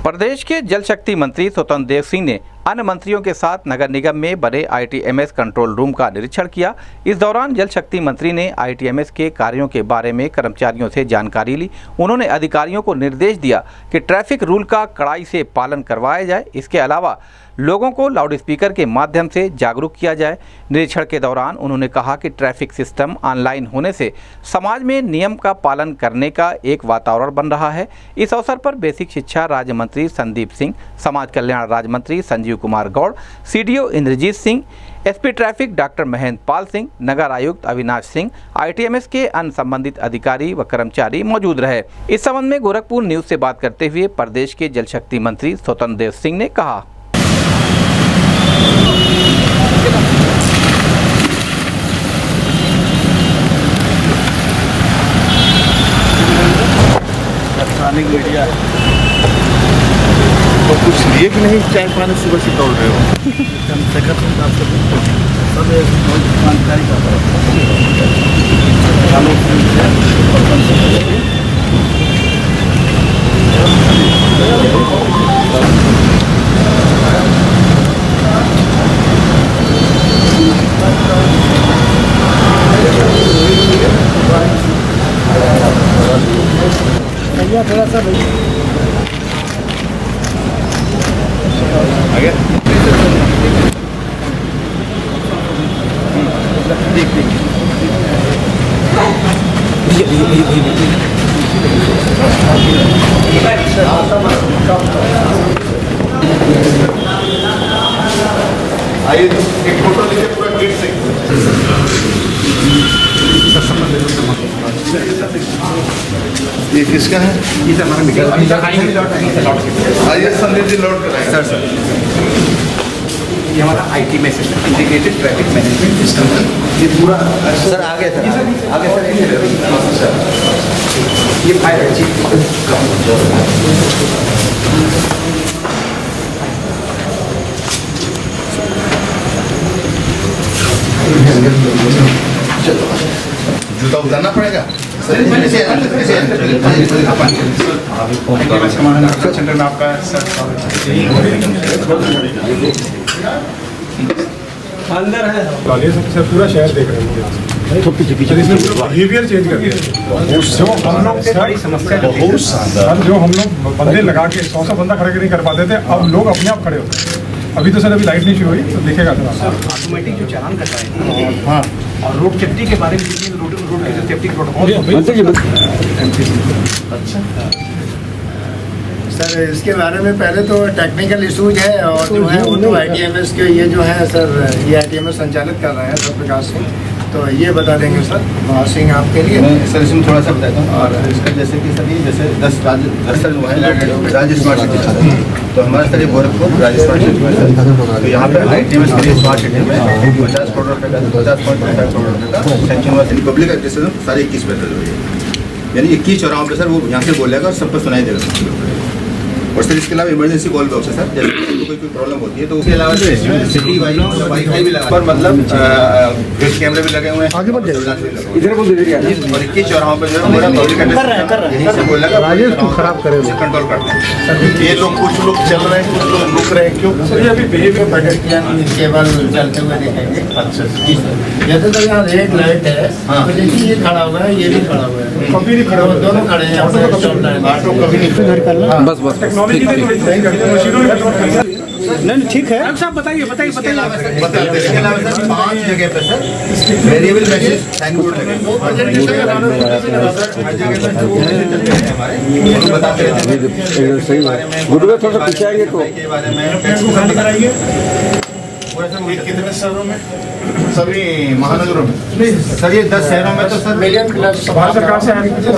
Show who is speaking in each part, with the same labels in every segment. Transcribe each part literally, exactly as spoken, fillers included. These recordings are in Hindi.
Speaker 1: प्रदेश के जल शक्ति मंत्री स्वतंत्र देव सिंह ने अन्य मंत्रियों के साथ नगर निगम में बने I T M S control room का निरीक्षण किया। इस दौरान जल शक्ति मंत्री ने आई टी एम एस के कार्यों के बारे में कर्मचारियों से जानकारी ली। उन्होंने अधिकारियों को निर्देश दिया कि ट्रैफिक रूल का कड़ाई से पालन करवाया जाए। इसके अलावा लोगों को लाउडस्पीकर के माध्यम से जागरूक किया जाए। निरीक्षण के दौरान उन्होंने कहा कि ट्रैफिक सिस्टम ऑनलाइन होने से समाज में नियम का पालन करने का एक वातावरण बन रहा है। इस अवसर पर बेसिक शिक्षा राज्य मंत्री संदीप सिंह, समाज कल्याण राज्य मंत्री Sanjeev Kumar Gaur, C D O Inderjit Singh, S P traffic doctor Mahendra Pal Singh, नगर आयुक्त Avinash Singh, I T M S के अन्य संबंधित अधिकारी व कर्मचारी मौजूद रहे। इस संबंध में गोरखपुर न्यूज से बात करते हुए प्रदेश के जल शक्ति मंत्री स्वतंत्र देव सिंह ने कहा,
Speaker 2: मीडिया तो कुछ लिए कि नहीं, चाय पानी सुबह से दौड़ रहे हो। कम से कम सब जानकारी थोड़ा सा आगे देख देख आइए एक फोटो लेके पूरा गेट से ये किसका है? ये हमारा निकल आइए संदीप जी लौट कर आए। सर सर
Speaker 3: ये हमारा आई टी में system integrated traffic management system है। ये पूरा सर आगे सर आगे सर सर ये फायर चीफ
Speaker 2: जूता उतारना पड़ेगा।
Speaker 4: अंदर है सर, पूरा शहर देख रहे हैं। तो पीछे पीछे बिहेवियर चेंज कर दिया। जो हम लोग बड़ी समस्या बहुत सर, जो हम लोग बंदे लगा के सौ सौ बंदा खड़े नहीं कर पाते थे, अब लोग अपने आप खड़े होते हैं। अभी तो सर अभी लाइट नहीं शुरू हुई तो देखेगा सर
Speaker 3: ऑटोमेटिक जो चालान करता है। हाँ, और रोड सेफ्टी के बारे में रोड रोड सेफ्टी प्रोटोकॉल।
Speaker 2: अच्छा सर, इसके बारे में पहले तो टेक्निकल इशूज है और जो है वो तो आई टी एम एस के ये जो है सर, ये आई टी एम एस संचालित कर रहे हैं सर प्रकाश सिंह, तो ये बता देंगे सर प्रकाश सिंह आपके लिए।
Speaker 5: सर इसमें थोड़ा सा बताता हूँ। और इसका जैसे कि सर जैसे दस राज्य दस सर जो है राज्य स्मार्ट सिटी, तो हमारा सर ये गोरखपुर राज्य स्मार्ट सिटी है। तो यहाँ पे आई टी एम एस के लिए स्मार्ट सिटी में पचास करोड़ रुपये का पचास पॉइंट फाइव करोड़ रुपये का सैंक्शन हुआ। पब्लिक एड्रेस साढ़े इक्कीस पैसे हुई है, यानी इक्कीस चौराहों पर सर वो यहाँ से बोलेगा और सबको सुनाई देगा। और सर इसके अलावा इमरजेंसी कॉल बॉक्स है सर, जैसे कोई कोई प्रॉब्लम होती है तो उसके अलावा सिटी वाईफाई भी लगा पर मतलब फिक्स कैमरे भी लगे हुए हैं। आगे बढ़ जाइए इधर बोल दीजिए। और इक्कीस चौराहों पर जो है पूरा पब्लिक यहीं से बोलेगा, राजेश को खराब करे कंट्रोल करते हैं।
Speaker 2: ये लोग कुछ लोग चल रहे हैं, कुछ लोग रुक रहे हैं, क्यों सर? ये अभी बिहेवियर प्रकट किया केवल चलते हुए देखेंगे। अच्छा जी सर, जैसे तो यहाँ रेड लाइट है तो देखिए ये खड़ा हुआ है, ये भी खड़ा हुआ है, कभी नहीं खड़े हुए, दोनों खड़े हैं। ऑटो कभी नहीं, बस बस
Speaker 4: नहीं ठीक है।
Speaker 3: साहब बताइए बताइए बताइए
Speaker 5: बताते हैं। पांच जगह पे sir variable message sign board लगे बताते हैं।
Speaker 4: सही बात, गुरुदेव थोड़ा पीछे आएंगे तो
Speaker 5: के बारे में
Speaker 2: कितने शहरों में? सभी महानगरों में
Speaker 5: सर, ये दस शहरों में तो सर
Speaker 2: मिलियन प्लस
Speaker 4: भारत सरकार से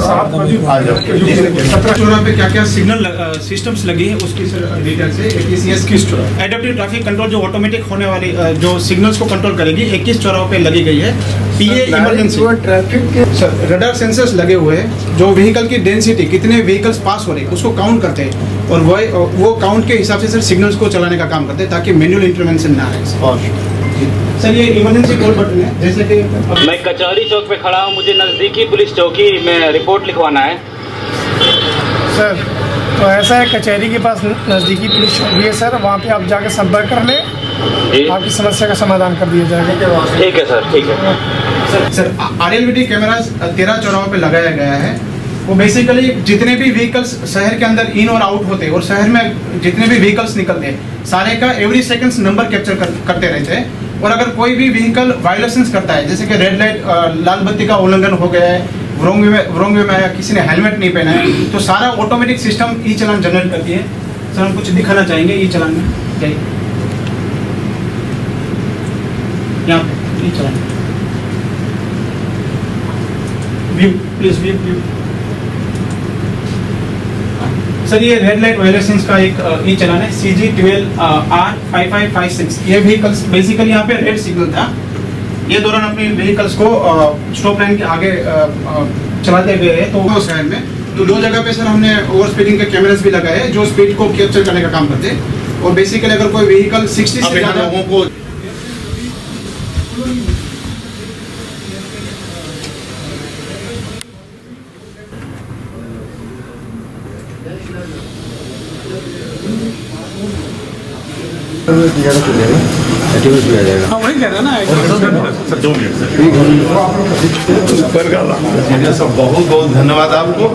Speaker 6: सत्रह चौराहे पे क्या क्या सिग्नल सिस्टम्स लगी है उसकी सर डिटेल से। इक्कीस किस चौराहे एडेप्टिव ट्रैफिक कंट्रोल जो ऑटोमेटिक होने वाली जो सिग्नल्स को कंट्रोल करेगी इक्कीस चौराहों पे लगी गई है। पीए इमरजेंसी
Speaker 2: ट्रैफिक के
Speaker 6: सर रडार सेंसर्स लगे हुए हैं, जो व्हीकल की डेंसिटी कितने व्हीकल्स पास हो रहे हैं उसको काउंट करते हैं और वो वो काउंट के हिसाब से सर सिग्नल्स को चलाने का काम करते हैं ताकि मैनुअल इंटरवेंशन ना आए। सर ये इमरजेंसी कॉल बटन है, जैसे कि
Speaker 7: मैं कचहरी चौक पे खड़ा हूँ, मुझे नज़दीकी पुलिस चौकी में रिपोर्ट लिखवाना है।
Speaker 2: सर
Speaker 8: तो ऐसा है, कचहरी के पास नज़दीकी पुलिस चौकी है सर, वहाँ पे आप जाकर संपर्क कर लें, आपकी समस्या का समाधान कर दिया जाएगा।
Speaker 7: ठीक है सर, ठीक है
Speaker 6: sir. Sir R L V D cameras तेरह चौराहों पे लगाया गया है। वो बेसिकली जितने भी व्हीकल्स शहर के अंदर इन और आउट होते हैं और शहर में जितने भी व्हीकल्स निकलते हैं सारे का एवरी सेकंड्स नंबर कैप्चर कर, करते रहते हैं। और अगर कोई भी व्हीकल वायलेशंस करता है, जैसे कि रेड लाइट लाल बत्ती का उल्लंघन हो गया है, रॉन्ग वे में रॉन्ग वे में आया, किसी ने हेलमेट नहीं पहना है, तो सारा automatic system e challan generate करती है। सर हम कुछ दिखाना चाहेंगे ई चालान में, जाइए यहाँ e challan view please view view sir, ये रेड लाइट वायलेशंस का एक ई चालान है C G twelve R five five five six. ये व्हीकल्स बेसिकली यहाँ पे रेड सिग्नल था, ये दौरान अपनी व्हीकल्स को स्टॉप लाइन के आगे आ, आ, चलाते हुए है। तो शहर में तो दो जगह पे सर हमने ओवर स्पीडिंग के कैमरास भी लगाए हैं जो स्पीड को कैप्चर करने का काम करते हैं। और बेसिकली अगर कोई व्हीकल सिक्सटी से ज़्यादा लोगों को हाँ वही कह रहा ना
Speaker 5: दो मिनट सर। बहुत बहुत धन्यवाद आपको।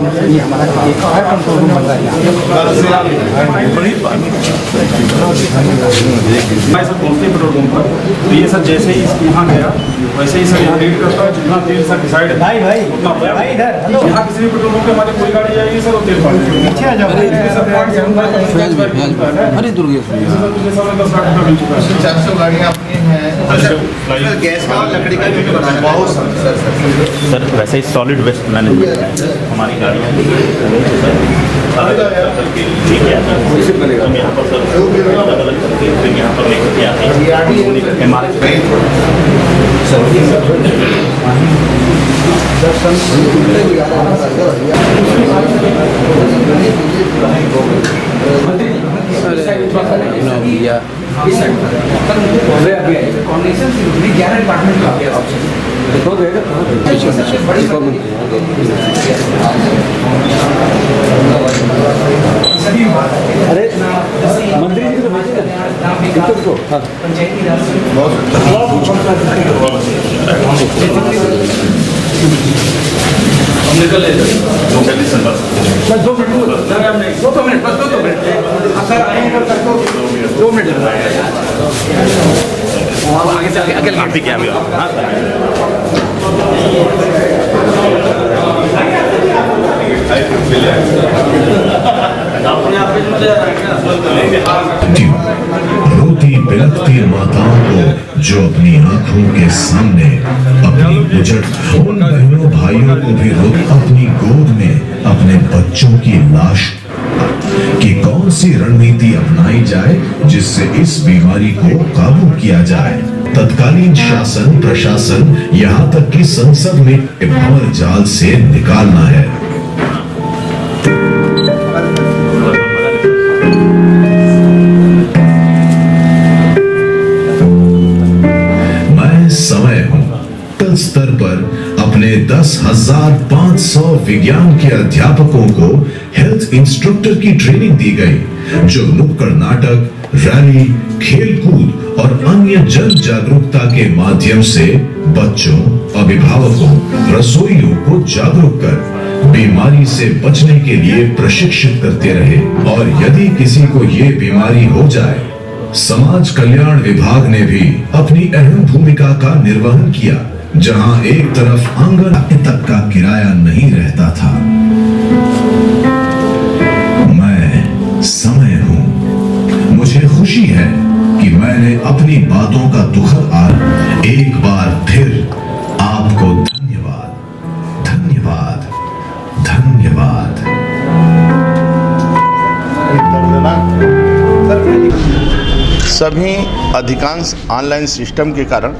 Speaker 4: मैं सर पहुँचते पेट्रोल पंप पर, तो ये सर जैसे ही यहाँ गया वैसे ही सर यहाँ रीड करता है, जितना तेल सर डिसाइड भाई भाई उतना भाई इधर यहाँ किसी भी पेट्रोल पंप पे हमारे कोई गाड़ी जाएगी सर वो तेल पाल पीछे आ जाओ। अरे दुर्गे
Speaker 5: चार सौ गाड़ियाँ अपनी हैं, गैस का लकड़ी का भी बनाना बहुत सर
Speaker 9: सर वैसे ही सॉलिड वेस्ट मैनेजमेंट हमारी गाड़ियाँ ठीक है। हम यहाँ पर सर अलग अलग करके फिर यहाँ पर लेकर के आते हैं हमारे
Speaker 3: ग्यारह डिपार्टमेंट का अरे मंत्री जी को पंचायती राज
Speaker 9: हम निकल ले बस
Speaker 3: दो मिनट दो दो मिनट बस दो दो मिनट सर आएंगे दो मिनट आगे से आगे आगे
Speaker 9: ठीक है हाँ
Speaker 10: रोती बिलखती माताओं को जो अपनी आंखों के सामने अपनी बुजुर्ग उन बहनों भाइयों को भी रो अपनी गोद में अपने बच्चों की लाश कि कौन सी रणनीति अपनाई जाए जिससे इस बीमारी को काबू किया जाए। तत्कालीन शासन प्रशासन यहाँ तक कि संसद में भंवर जाल से निकालना है। मैं समय हूँ तल स्तर पर अपने दस हजार पांच सौ विज्ञान के अध्यापकों को हेल्थ इंस्ट्रक्टर की ट्रेनिंग दी गई जो नुक्कड़ नाटक, रैली, खेलकूद और अन्य जन जागरूकता के माध्यम से बच्चों, अभिभावकों, रसोइयों को जागरूक कर बीमारी से बचने के लिए प्रशिक्षित करते रहे। और यदि किसी को ये बीमारी हो जाए, समाज कल्याण विभाग ने भी अपनी अहम भूमिका का निर्वहन किया, जहां एक तरफ आंगन तक का किराया नहीं रहता था। मैं समय हूं। मुझे खुशी है कि मैंने अपनी बातों का दुखद आर एक बार फिर आपको धन्यवाद, धन्यवाद, धन्यवाद।
Speaker 5: सभी अधिकांश ऑनलाइन सिस्टम के कारण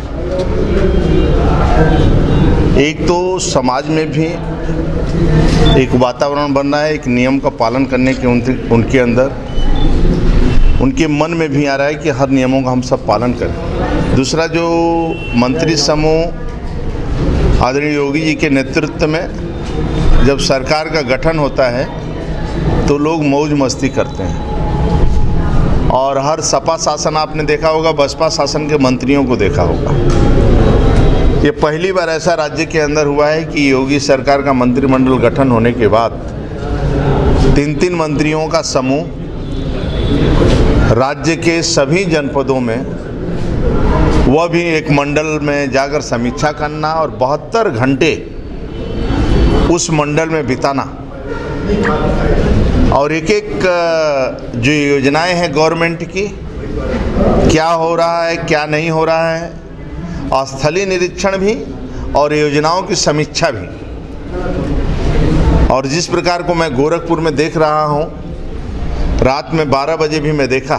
Speaker 5: एक तो समाज में भी एक वातावरण बन रहा है, एक नियम का पालन करने के उनके उनके अंदर उनके मन में भी आ रहा है कि हर नियमों का हम सब पालन करें। दूसरा, जो मंत्री समूह आदरणीय योगी जी के नेतृत्व में जब सरकार का गठन होता है
Speaker 11: तो लोग मौज मस्ती करते हैं। और हर सपा शासन आपने देखा होगा, बसपा शासन के मंत्रियों को देखा होगा। ये पहली बार ऐसा राज्य के अंदर हुआ है कि योगी सरकार का मंत्रिमंडल गठन होने के बाद तीन तीन मंत्रियों का समूह राज्य के सभी जनपदों में, वह भी एक मंडल में जाकर समीक्षा करना और बहत्तर घंटे उस मंडल में बिताना और एक एक जो योजनाएं हैं गवर्नमेंट की, क्या हो रहा है क्या नहीं हो रहा है, स्थलीय निरीक्षण भी और योजनाओं की समीक्षा भी। और जिस प्रकार को मैं गोरखपुर में देख रहा हूं, रात में बारह बजे भी मैं देखा,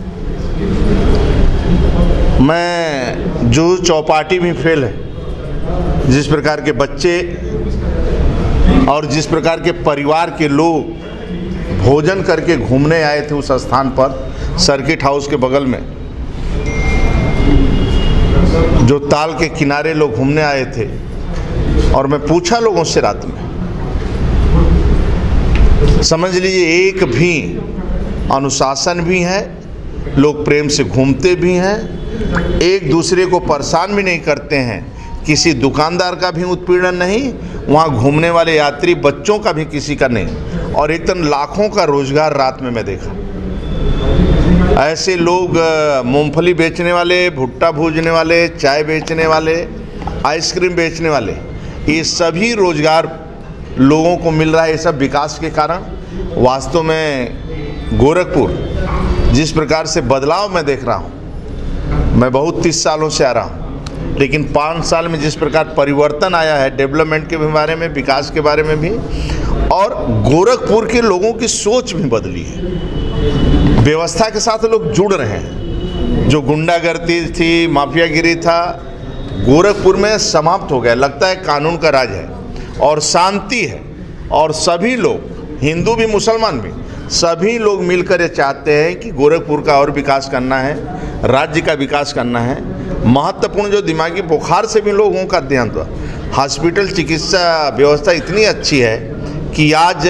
Speaker 11: मैं जो चौपाटी भी फेल है, जिस प्रकार के बच्चे और जिस प्रकार के परिवार के लोग भोजन करके घूमने आए थे उस स्थान पर, सर्किट हाउस के बगल में जो ताल के किनारे लोग घूमने आए थे, और मैं पूछा लोगों से रात में, समझ लीजिए एक भी अनुशासन भी है, लोग प्रेम से घूमते भी हैं, एक दूसरे को परेशान भी नहीं करते हैं, किसी दुकानदार का भी उत्पीड़न नहीं, वहाँ घूमने वाले यात्री बच्चों का भी किसी का नहीं, और एकदम लाखों का रोजगार रात में मैं देखा। ऐसे लोग मूंगफली बेचने वाले, भुट्टा भूजने वाले, चाय बेचने वाले, आइसक्रीम बेचने वाले, ये सभी रोजगार लोगों को मिल रहा है। ये सब विकास के कारण। वास्तव में गोरखपुर जिस प्रकार से बदलाव मैं देख रहा हूँ, मैं बहुत तीस सालों से आ रहा हूँ, लेकिन पाँच साल में जिस प्रकार परिवर्तन आया है डेवलपमेंट के बारे में, विकास के बारे में भी, और गोरखपुर के लोगों की सोच भी बदली है। व्यवस्था के साथ लोग जुड़ रहे हैं। जो गुंडागर्दी थी, माफियागिरी था, गोरखपुर में समाप्त हो गया। लगता है कानून का राज है और शांति है, और सभी लोग, हिंदू भी मुसलमान भी, सभी लोग मिलकर ये चाहते हैं कि गोरखपुर का और विकास करना है, राज्य का विकास करना है। महत्वपूर्ण जो दिमागी बुखार से भी लोगों का देहांत हुआ, हॉस्पिटल चिकित्सा व्यवस्था इतनी अच्छी है कि आज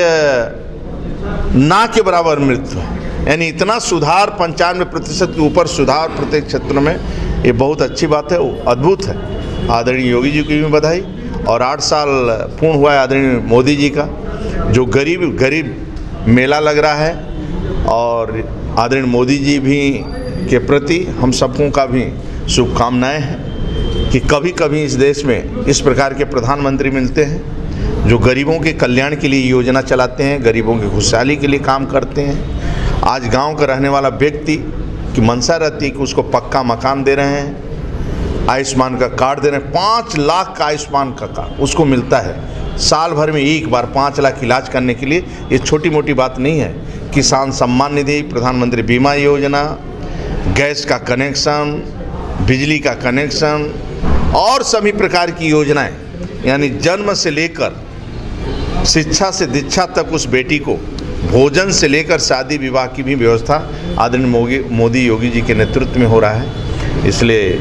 Speaker 11: ना के बराबर मृत्यु है, यानी इतना सुधार, पंचानवे प्रतिशत के ऊपर सुधार प्रत्येक क्षेत्र में, ये बहुत अच्छी बात है, अद्भुत है। आदरणीय योगी जी की भी बधाई। और आठ साल पूर्ण हुआ है आदरणीय मोदी जी का, जो गरीब गरीब मेला लग रहा है, और आदरणीय मोदी जी भी के प्रति हम सबकों का भी शुभकामनाएं हैं कि कभी कभी इस देश में इस प्रकार के प्रधानमंत्री मिलते हैं जो गरीबों के कल्याण के लिए योजना चलाते हैं, गरीबों की खुशहाली के लिए काम करते हैं। आज गांव का रहने वाला व्यक्ति की मंशा रहती है कि उसको पक्का मकान दे रहे हैं, आयुष्मान का कार्ड दे रहे हैं, पाँच लाख का आयुष्मान का कार्ड उसको मिलता है साल भर में एक बार, पाँच लाख इलाज करने के लिए। ये छोटी मोटी बात नहीं है। किसान सम्मान निधि, प्रधानमंत्री बीमा योजना, गैस का कनेक्शन, बिजली का कनेक्शन और सभी प्रकार की योजनाएं, यानी जन्म से लेकर शिक्षा से दीक्षा तक उस बेटी को, भोजन से लेकर शादी विवाह की भी व्यवस्था आदरणीय मोदी योगी जी के नेतृत्व में हो रहा है। इसलिए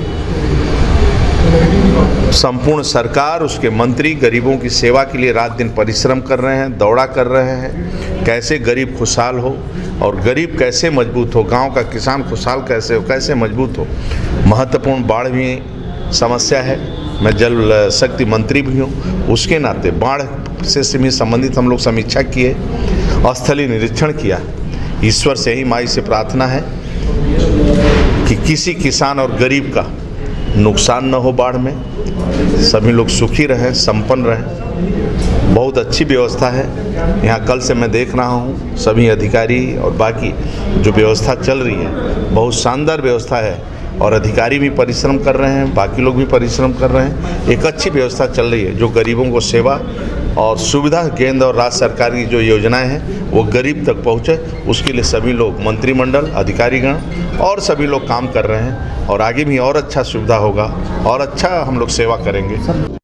Speaker 11: संपूर्ण सरकार, उसके मंत्री गरीबों की सेवा के लिए रात दिन परिश्रम कर रहे हैं, दौड़ा कर रहे हैं, कैसे गरीब खुशहाल हो और गरीब कैसे मजबूत हो, गांव का किसान खुशहाल कैसे हो, कैसे मजबूत हो। महत्वपूर्ण बाढ़ भी समस्या है, मैं जल शक्ति मंत्री भी हूँ, उसके नाते बाढ़ से भी संबंधित हम लोग समीक्षा किए, स्थलीय निरीक्षण किया। ईश्वर से ही, माई से प्रार्थना है कि किसी किसान और गरीब का नुकसान न हो, बाढ़ में सभी लोग सुखी रहें, संपन्न रहें। बहुत अच्छी व्यवस्था है यहाँ। कल से मैं देख रहा हूँ सभी अधिकारी और बाकी जो व्यवस्था चल रही है, बहुत शानदार व्यवस्था है, और अधिकारी भी परिश्रम कर रहे हैं, बाकी लोग भी परिश्रम कर रहे हैं। एक अच्छी व्यवस्था चल रही है जो गरीबों को सेवा और सुविधा, केंद्र और राज्य सरकार की जो योजनाएं हैं वो गरीब तक पहुँचे, उसके लिए सभी लोग, मंत्रिमंडल, अधिकारीगण और सभी लोग काम कर रहे हैं। और आगे भी और अच्छा सुविधा होगा और अच्छा हम लोग सेवा करेंगे।